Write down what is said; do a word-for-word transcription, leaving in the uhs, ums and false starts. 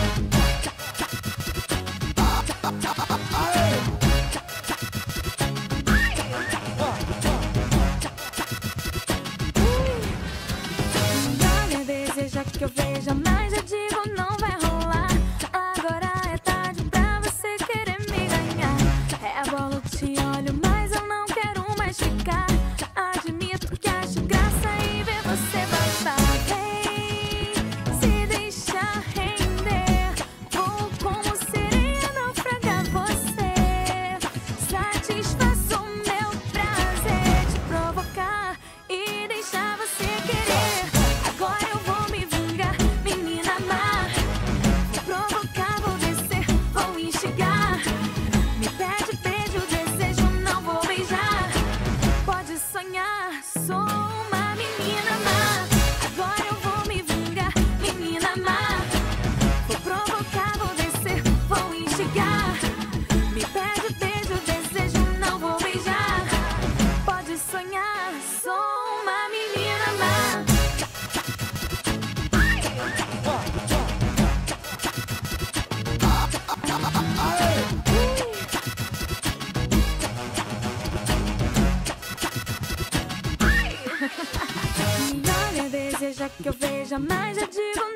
Olha, deseja que eu veja, mas eu digo não vai rolar. Agora é tarde pra você querer me ganhar. Rebolo, te olho, mas eu não quero mais ficar. Admito que acho graça em ver você baixar. Vem, se deixa render. Vou como sereia naufragar você. Satisfaço o meu prazer de provocar e deixar você querer. Agora eu vou me vingar, menina má. Vou provocar, vou descer, vou instigar. Me pede beijo, desejo, não vou beijar. Pode sonhar, sou uma menina má. Agora eu vou me vingar, menina má. Vou provocar, vou descer, vou instigar. Me pede beijo, desejo, não vou beijar. Pode sonhar, sou uma menina má. E olha, deseja que eu veja, mas eu digo